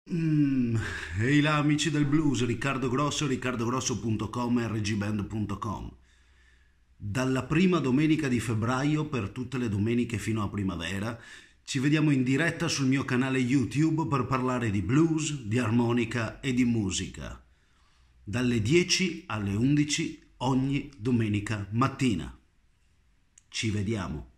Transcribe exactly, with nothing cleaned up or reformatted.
Mm, Ehi là amici del blues, Riccardo Grosso, riccardogrosso punto com e r g band punto com. Dalla prima domenica di febbraio per tutte le domeniche fino a primavera ci vediamo in diretta sul mio canale YouTube per parlare di blues, di armonica e di musica. Dalle dieci alle undici ogni domenica mattina. Ci vediamo.